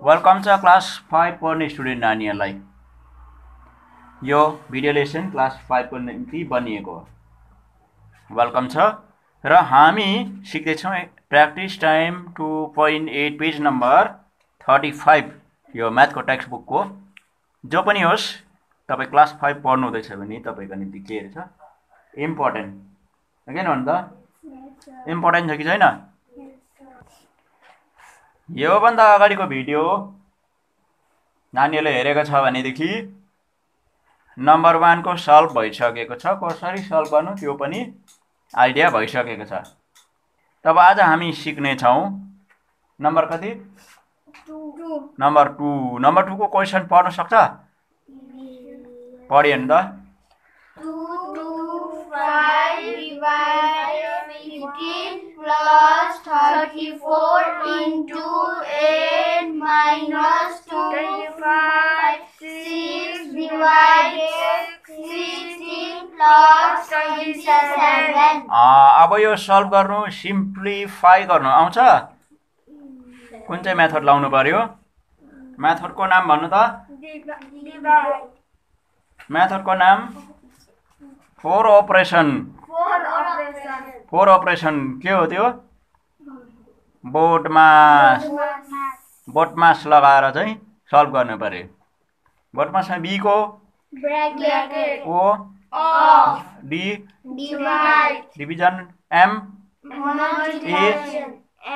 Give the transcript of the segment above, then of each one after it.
Welcome छ class 5 पढ्ने student नानीहरुलाई। यो भिडियो लेसन क्लास 5 को निम्ति बनिएको हो। वेलकम छ र हामी सिक्दै छौं प्र्याक्टिस टाइम 2.8 पेज नम्बर 35 यो म्याथको टेक्स्ट बुक को। जो पनि होस् तपाई क्लास 5 पढ्नु हुँदैछ भने तपाईको निम्ति के छ इम्पोर्टेन्ट हो के न त इम्पोर्टेन्ट छ कि छैन। यो भन्दा अगाडिको भिडियो नानीहरुले हेरेको छ भनेदेखि नम्बर 1 को सल्भ भइसकेको छ। कसरी सल्भ गर्नु त्यो पनि आइडिया भइसकेको छ। तब आज हामी सिक्ने छौं नम्बर कति 2 नम्बर 2 को क्वेशन पढ्न सक्छ पढिए नि त 2 5 divided 15 plus 34 into 8 minus 25 6 divided 16 plus 27। अब यो सल्भ गर्नु सिम्प्लिफाई गर्नु आउँछ। कुन चाहिँ मेथड लाउनु पर्यो? मेथडको नाम भन्नु त। मेथडको नाम 4 अपरेसन। 4 अपरेसन के हो त्यो? बोडमास लगाएर चाहिँ सल्भ गर्नु पर्यो। बोडमासमा बी को bracket O of D divide division M multiplication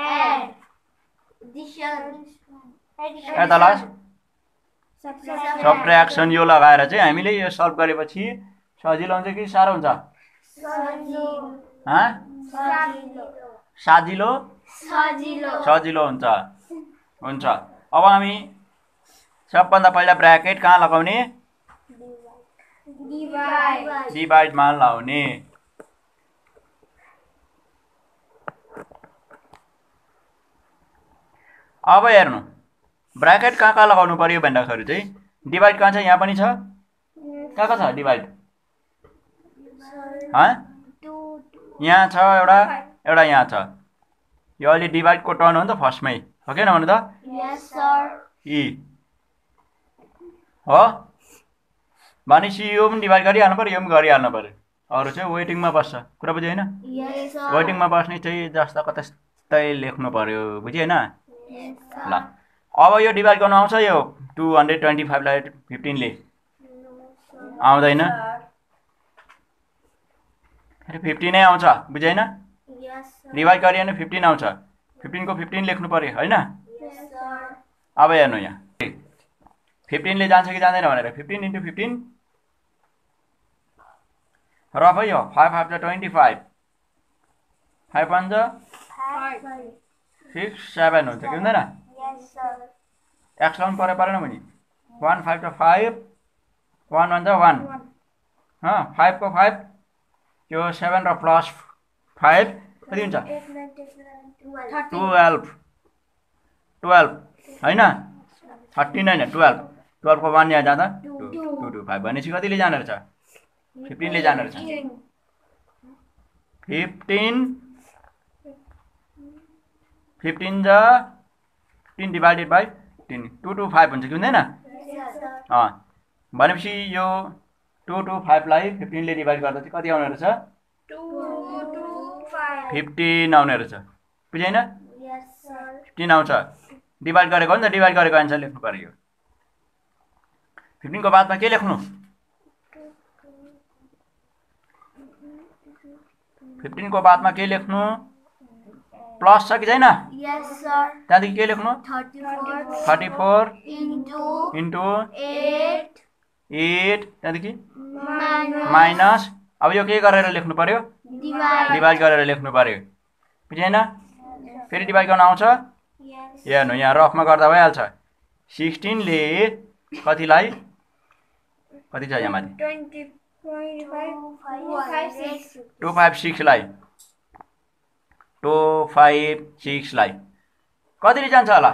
एडला सब्ट्र्याक्सन यो लगाएर चाहिँ हामीले यो सल्भ गरेपछि सजिलो हुन्छ कि साह्रो हुन्छ? सजिलो हुन्छ। हुन्छ अब हामी सबभन्दा पहिला ब्र्याकेट कहाँ लगाउने? डिवाइड मा लाउने। अब हेर्नु ब्र्याकेट कहाँ लगाउनु पर्यो भन्दाखेरि चाहिँ डिवाइड कहाँ छ? यहाँ पनि छ। कहाँ छ डिवाइड? यहाँ छ एउटा यहाँ छ। यो अहिले डिवाइड को टर्न हो नि त फर्स्टमै हो के नभन्नु त? यस सर। ई हो भनेपछि यो पनि डिवाइड गरिहाल्नु पर्यो यो पनि गरिहाल्नु पर्यो। अरु चाहिँ वेटिङमा बस्छ। कुरा बुझ्यो हैन? यस सर। वेटिङमा बस्ने चाहिँ जस्ताको त्यस्तै लेख्नु पर्यो। बुझ्यो हैन? ल अब यो डिवाइड गर्नु आउँछ यो 225 लाई 15 ले आउँदैन? अरे 15 नै आउँछ। बुझ्यो हैन? डिवाइड गरिएन 15 आउँछ। 15 को 15 लेख्नु पर्यो हैन? अब हेर्नु यहाँ 15 ले जान्छ कि जाँदैन भनेर 15 into 15 र भयो 5 5 जा 25 5 1 जा 6 7 हुन्छ कि हुँदैन? एक्स लाउनु परेन भने 1 5 जा 5 1 1 जा 1 5 को 5 त्यो 7 र प्लस 5 कति हुन्छ? 12 हैन? 39 हैन 12 को 1 यहाँ जाँदा 225 भनेपछि कतिले जाने रहेछ? 15 ले जाने रहेछ। 15 जा 15 डिवाइडेड बाइ 15 225 हुन्छ कि हुँदैन? भनेपछि यो 225 लाई 15 ले डिवाइड गर्दा चाहिँ कति आउने रहेछ? 15 आउने रहेछ। बुझ्यो हैन? 15 आउँछ। डिवाइड गरेको हो नि त। डिवाइड गरेको आन्सर लेख्नु पर्यो। 15 को बादमा के लेख्नु? 15 को बादमा के लेख्नु? प्लस छ कि छैन? Yes sir. त्यहाँदेखि के लेख्नु? 34 इन्टु 8 त्यहाँदेखि माइनस। अब यो के गरेर लेख्नु पर्यो? डिवाइड गरेर लेख्नु पर्यो। बुझ्यो हैन? फेरि डिवाइड गर्न आउँछ? हेर्नु यहाँ रफमा गर्दा भइहाल्छ। 16 ले कतिलाई कति छ यहाँ माथि? 256 लाई 256 लाई कतिले जान्छ होला?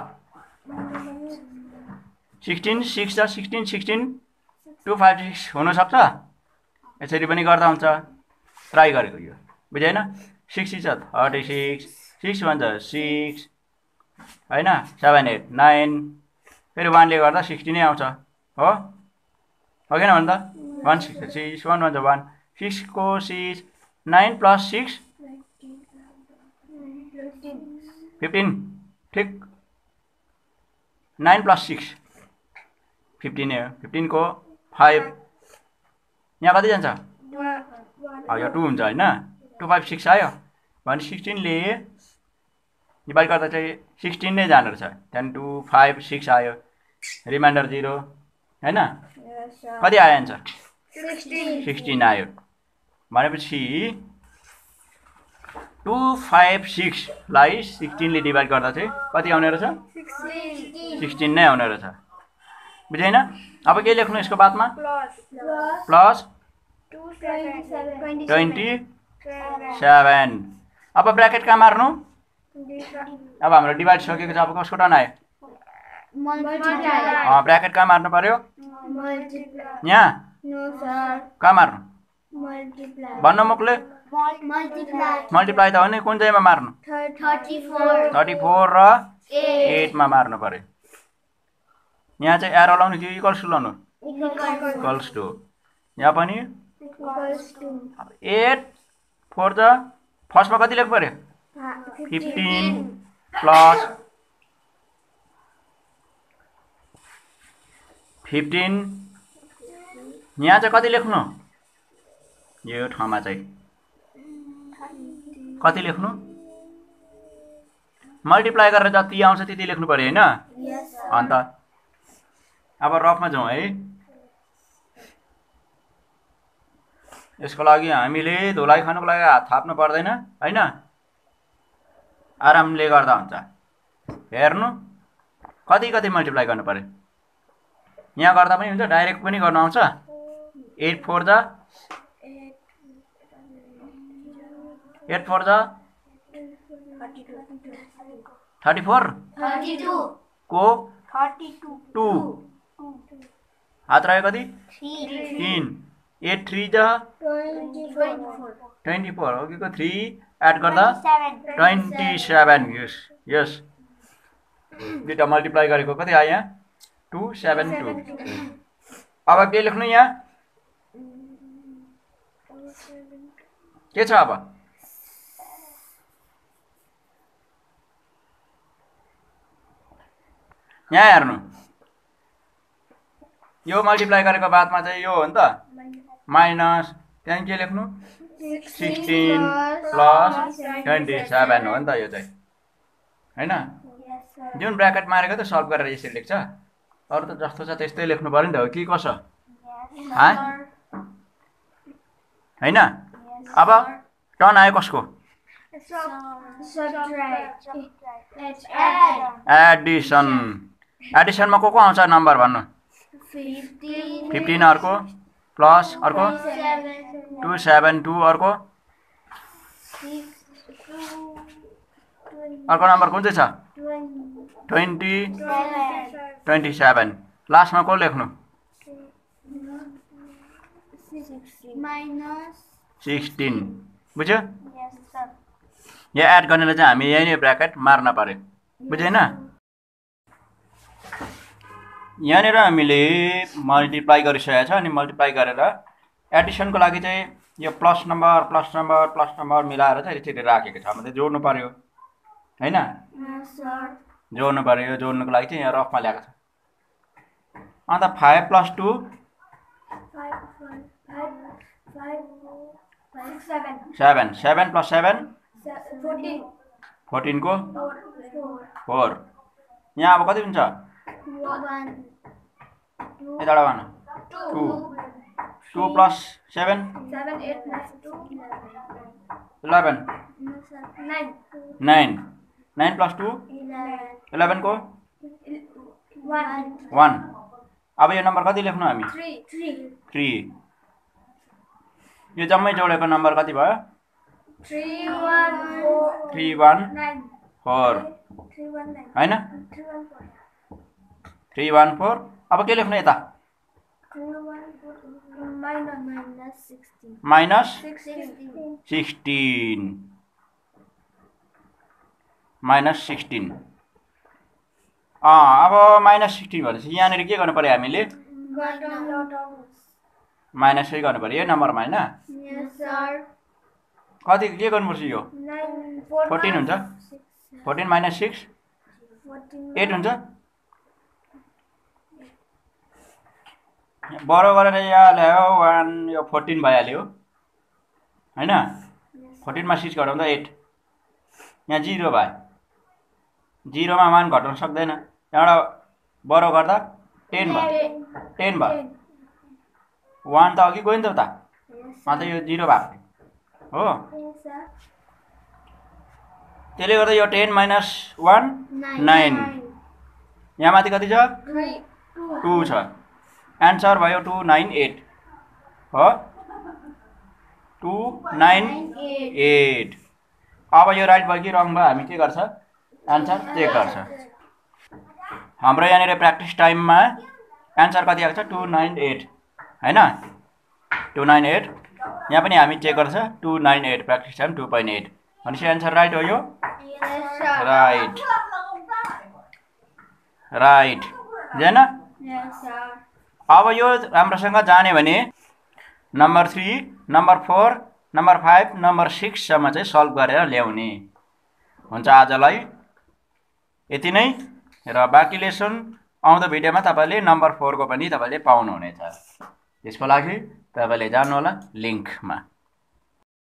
16 6 जा 16 16 256 हुन सक्छ। यसरी पनि गर्दा हुन्छ। ट्राई गरेको यो। बुझ्यो हैन? 6 छ 36 6 1 जा 6 हैन 7 8 9 फेरि 1 ले गर्दा 16 नै आउँछ हो हो किन भन्दा 1 6 6 1 1 1 6 को 6 9 + 6 15 ठीक 9 + 6 15 हो 15 को 5 यहाँ कति जान्छ यो 2 हुन्छ हैन 2 5 6 आयो भने 16 ले डिभाइड गर्दा चाहिँ 16 नै जानु रहेछ त्यहाँदेखि 2 5 6 आयो रिमाइन्डर 0 हैन कति आयो आन्सर 16 आयो भनेपछि 2 5 6 लाई 16 ले डिभाइड गर्दा चाहिँ कति आउने रहेछ 16 नै आउने रहेछ बुझ्यैन अब के लेख्नु यसको बादमा प्लस 27 अब ब्र्याकेट कहाँ मार्नु अब हाम्रो डिभाइड सकेको छ अब कसको टर्न आयो ब्र्याकेट कहाँ मार्नु पर्यो यहाँ कहाँ मार्नु भन्नु मुखले मल्टिप्लाई त हो नि कुन चाहिँमा मार्नु 34 र 8 मा मार्नु पर्यो यहाँ चाहिँ एरो लाउनु कि इक्वल्स टु लाउनु इक्वल्स टु यहाँ पनि 8 4 जा फर्स्टमा कति लेख्नु पर्यो 15 प्लस 15 यहाँ चाहिँ कति लेख्नु यो ठाउँमा चाहिँ कति लेख्नु मल्टिप्लाई गरेर जति आउँछ त्यति लेख्नु पर्यो हैन अन्त अब रफमा जाउँ है यसको लागि हामीले धुलाई खानुको लागि हात थाप्नु पर्दैन हैन आरामले गर्दा हुन्छ हेर्नु कति कति मल्टिप्लाई गर्नु पर्यो यहाँ गर्दा पनि हुन्छ डाइरेक्ट पनि गर्न आउँछ 8 4 जा 8 4 जा 34 को 2 हात रह्यो कति 3 8 3 जा 24 हो कि 3 एड गर्दा 27 यस दुईटा मल्टिप्लाई गरेको कति आयो यहाँ 272 अब के लेख्नु यहाँ के छ अब यहाँ हेर्नु यो मल्टिप्लाई गरेको बादमा चाहिँ यो हो नि त माइनस त्यहाँ के लेख्नु 16 प्लस 27 हो नि त यो चाहिँ हैन जुन ब्र्याकेट मारेको त सल्भ गरेर यसरी लेख्छ अरु त जस्तो छ त्यस्तै लेख्नु पर्यो नि त हो कि कसो हैन अब टर्न आयो कसको एडिसनमा को आउँछ नम्बर भन्नु 15 अर्को प्लस अर्को 272 अर्को अर्को नम्बर कुन चाहिँ छ 27 लास्टमा को लेख्नु -16 बुझ्यो यहाँ एड गर्नेलाई चाहिँ हामी यही नै ब्र्याकेट मार्न पर्यो बुझेन यहाँनिर हामीले मल्टिप्लाई गरिसकेको छ अनि मल्टिप्लाई गरेर एडिसनको लागि चाहिँ यो प्लस नम्बर मिलाएर चाहिँ यसरी राखेको छ मतलब जोड्नु पर्यो हैन जोड्नु पर्यो जोड्नुको लागि चाहिँ यहाँ रफमा ल्याएको छ अन्त 5 + 2 7 7 + 7 14 को 4 यहाँ अब कति हुन्छ यताबाट भन 2 + 7 11 9 9 + 2 11 को 1 अब यो नम्बर कति लेख्नु हामी 3 यो जम्मै जोडेको नम्बर कति भयो 314 हैन 314 अब के लेख्नु यता -16 अब -16 भनेपछि यहाँनिर के गर्नु पर्यो हामीले माइनस गर्नु पर्यो नम्बरमा हैन Yes, sir. कति के गर्नुपर्छ यो 14 हुन्छ 14 - 6 8 हुन्छ बरो गरेर यहाँ ल्यायो 1 यो 14 भइहाल्यो हैन 14 मा 6 घटाउँदा 8 यहाँ 0 भयो 0 मा मान घटाउन सक्दैन यहाँबाट बरो गर्दा 10 भयो 10 भयो 1 त अघि गयो नि त उता अन्त यो 0 भएको हो त्यसले गर्दा यो 10 - 1 9 यहाँ माथि कति छ 2 छ आन्सर भयो 298 हो 298 अब यो राइट भयो कि रङ भयो हामी के गर्छ आन्सर चेक गर्छ हाम्रो यहाँनिर प्र्याक्टिस टाइममा आन्सर कति आएको छ 298 हैन 298 यहाँ पनि हामी चेक गर्छ 298 प्र्याक्टिस टाइम 2.8 भनेपछि आन्सर राइट हो यो राइट राइट हैन अब यो राम्रोसँग जाने भने नम्बर 3 नम्बर 4 नम्बर 5 नम्बर 6 सम्म चाहिँ सल्भ गरेर ल्याउने हुन्छ आजलाई यति नै र बाँकी लेसन आउँदो भिडियोमा तपाईले नम्बर 4 को पनि तपाईले पाउनुहुनेछ त्यसको लागि तपाईले जानु होला लिंकमा